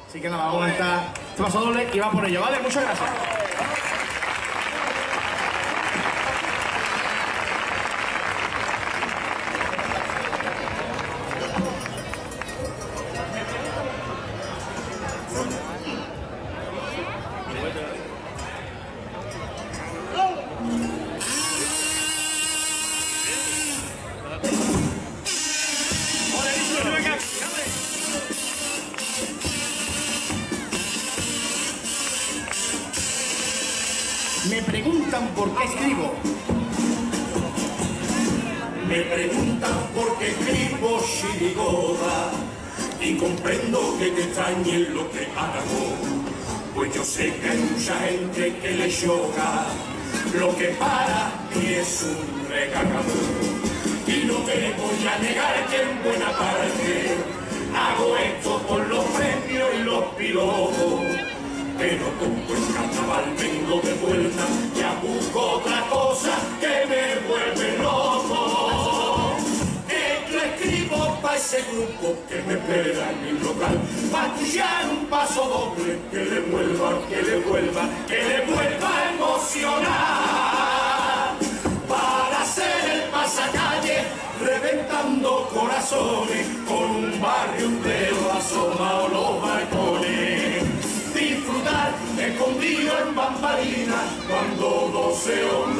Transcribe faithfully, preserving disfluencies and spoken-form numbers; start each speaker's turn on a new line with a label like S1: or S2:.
S1: Así que nada, vamos a comentar este paso doble y va por ello, ¿vale? Muchas gracias. Me preguntan por qué escribo.
S2: Me preguntan por qué escribo chirigoda y comprendo que te extrañe lo que hago. Pues yo sé que hay mucha gente que le choca lo que para mí es un recagador. Y no te voy a negar que en buena parte hago esto por los premios y los piropos. Pero con buen carnaval vengo de vuelta, ya busco otra cosa que me vuelve loco. Que yo escribo pa' ese grupo que me espera en mi local, pa' escuchar un paso doble que le vuelva, que le vuelva, que le vuelva a emocionar. Para hacer el pasacalle, reventando corazones, con un barrio entero asomado los balcones. Disfrutar escondido en bambalinas cuando doce hombres